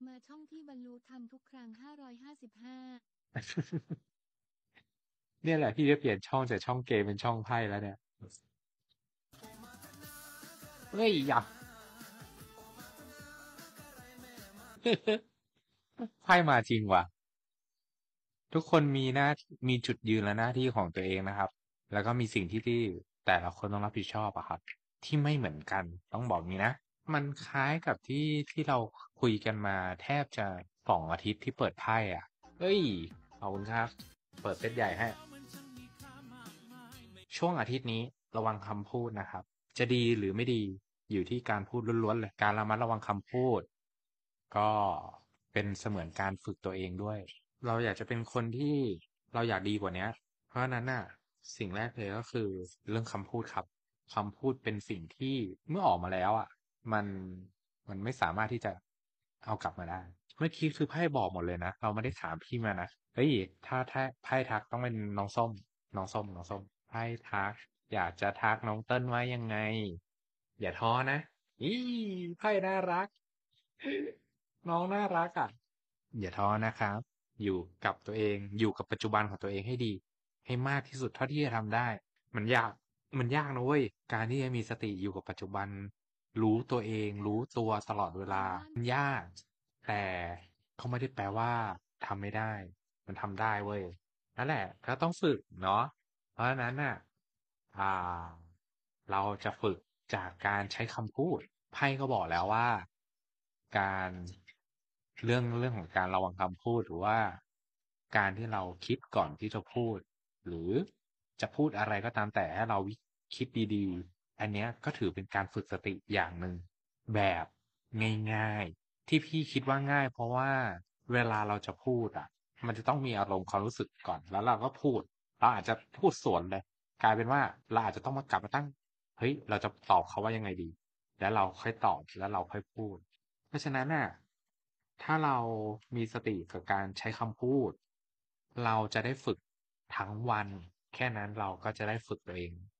มาช่องที่บรรลุธรรมทุกครั้ง555 เนี่ยแหละพี่จะเปลี่ยนช่องจากช่องเกมเป็นช่องไพ่แล้วเนี่ยเฮ้ยอย่าไพ่มาจริงว่ะทุกคนมีมีจุดยืนและหน้าที่ของตัวเองนะครับแล้วก็มีสิ่งที่แต่ละคนต้องรับผิดชอบอะครับที่ไม่เหมือนกันต้องบอกงี้นะมันคล้ายกับที่เราคุยกันมาแทบจะ2 อาทิตย์ที่เปิดไพ่อ่ะเฮ้ยขอบคุณครับเปิดเซตใหญ่ให้ช่วงอาทิตย์นี้ระวังคำพูดนะครับจะดีหรือไม่ดีอยู่ที่การพูดล้วนๆเลยการระมัดระวังคำพูดก็เป็นเสมือนการฝึกตัวเองด้วยเราอยากจะเป็นคนที่เราอยากดีกว่านี้เพราะฉะนั้นน่ะสิ่งแรกเลยก็คือเรื่องคำพูดครับคำพูดเป็นสิ่งที่เมื่อออกมาแล้วอ่ะมันมันไม่สามารถที่จะเอากลับมาได้เมื่อกี้คือไพ่บอกหมดเลยนะเราไม่ได้ถามพี่มานะเฮ้ยถ้าไพ่ทักต้องเป็นน้องส้มน้องส้มไพ่ทักอยากจะทักน้องเติ้ลว่ายังไงอย่าท้อนะอีไพ่น่ารักน้องน่ารักอ่ะอย่าท้อนะครับอยู่กับตัวเองอยู่กับปัจจุบันของตัวเองให้ดีให้มากที่สุดเท่าที่จะทำได้มันยากมันยากนะเว้ยการที่จะมีสติอยู่กับปัจจุบันรู้ตัวเองรู้ตัวตลอดเวลามันยากแต่เขาไม่ได้แปลว่าทำไม่ได้มันทำได้เว้ยนั่นแหละก็ต้องฝึกเนาะเพราะฉะนั้นน่ะอ่าเราจะฝึกจากการใช้คำพูดไพ่ก็บอกแล้วว่าการเรื่องของการระวังคำพูดหรือว่าการที่เราคิดก่อนที่จะพูดหรือจะพูดอะไรก็ตามแต่ให้เราคิดดีๆอันเนี้ยก็ถือเป็นการฝึกสติอย่างหนึ่งแบบง่ายๆที่พี่คิดว่าง่ายเพราะว่าเวลาเราจะพูดอ่ะมันจะต้องมีอารมณ์ความรู้สึกก่อนแล้วเราก็พูดเราอาจจะพูดสวนเลยกลายเป็นว่าเราอาจจะต้องมากลับมาตั้งเฮ้ยเราจะตอบเขาว่ายังไงดีแล้วเราค่อยตอบแล้วเราค่อยพูดเพราะฉะนั้นน่ะถ้าเรามีสติกับการใช้คำพูดเราจะได้ฝึกทั้งวันแค่นั้นเราก็จะได้ฝึกตัวเอง